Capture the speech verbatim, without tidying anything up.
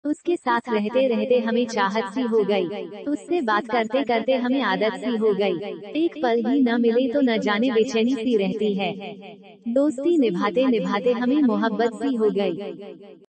उसके साथ रहते रहते हमें चाहत सी हो गई, उससे बात करते करते हमें आदत सी हो गई। एक पल ही न मिले तो न जाने बेचैनी सी रहती है। दोस्ती निभाते निभाते हमें मोहब्बत सी हो गई।